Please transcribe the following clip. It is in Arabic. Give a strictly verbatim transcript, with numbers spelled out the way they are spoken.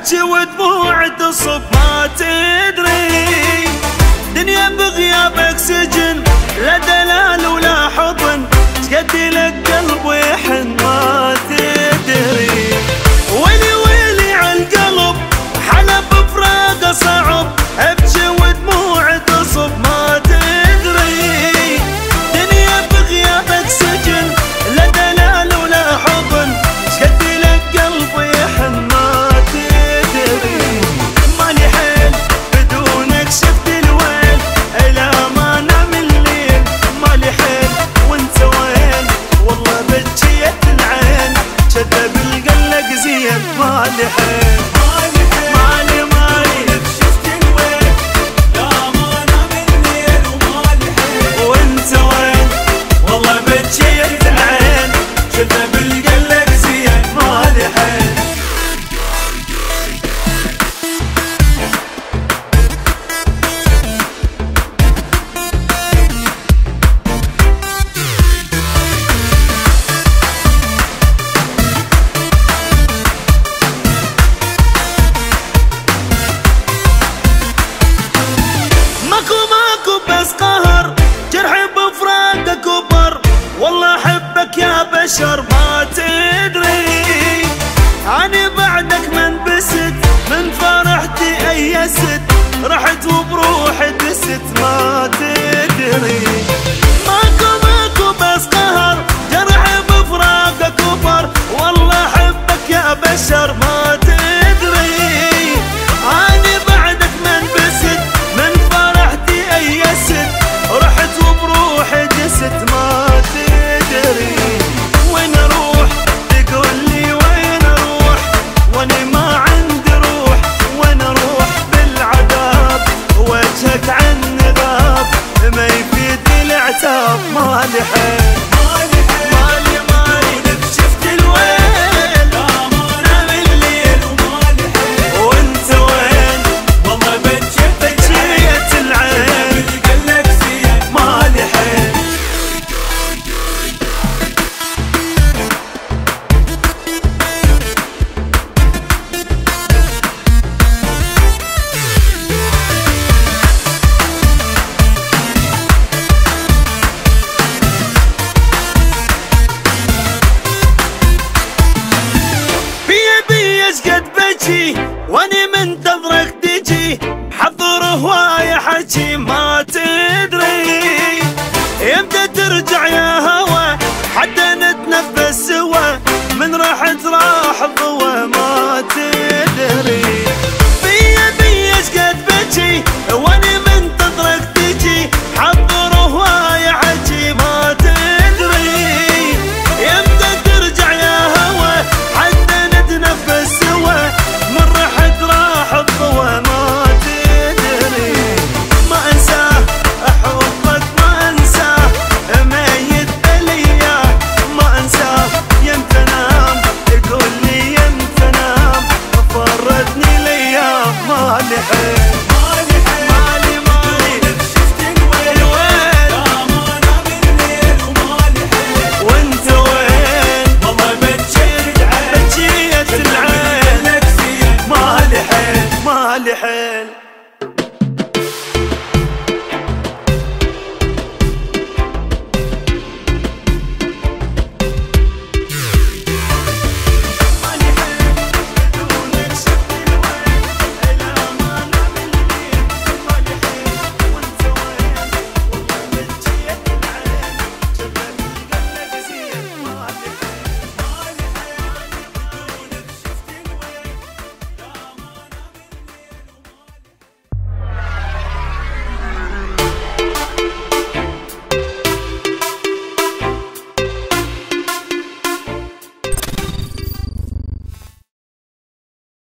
ابكي ودموع تصب ما تدري، دنيا بغيابك سجن لا دلال ولا حضن، شقد لك قلب يحن ما تدري. ويلي ويلي عالقلب حلب بفراقه صعب، ابكي ودموع تصب ما تدري، دنيا بغيابك سجن لا دلال ولا حضن، شقد لك قلب يحن ما تدري. مالي حيل بدونك شفت الويل الى ما نام الليل، مالي حيل وانت وين والله بجيت العين، شذب القلق زين مالي حيل مالي مالي شفت الويل لا ما نام الليل ومالي حيل، وانت وين والله بجيت العين، شذب القلق زين مالي حيل. بس قهر جرحي بفراقك كبر، والله احبك يا بشر ما تدري، اني بعدك من بست من فرحتي ايست، رحت وبروحي دست ما تدري. ماكو ماكو بس قهر جرحي بفراقك كبر، والله احبك يا بشر ما تدري، اني بعدك من بست من فرحتي ايست، رحت وبروحي دست ما تدري. وين اروح تقول لي وين اروح واني ما عندي روح، وين اروح بالعذاب وجهك عن ذاب، ما يفيد العتاب مالي حيل مالي مالي شفت الويل لا ما نام الليل ومالي حيل، وانت وين والله بجيت بجيت العين القلق زين مالي حيل. واني منتظرك تجي حضر هواية حكي ما تدري، يمتى ترجع يا هوا حتى نتنفس سوا، من راحت راح الضوى ما تدري. بيا بيا شقد بجي واني منتظرك تجي حضر هواية حكي ما تدري، يمتى ترجع يا هوا حتى نتنفس سوا، من رحت راح الضوى ما تدري. ما انساه احبك ما انساه ميت الاياه، ما انساه يمتى انام يقول لي يمتى انام، فرتني الايام مالي حيل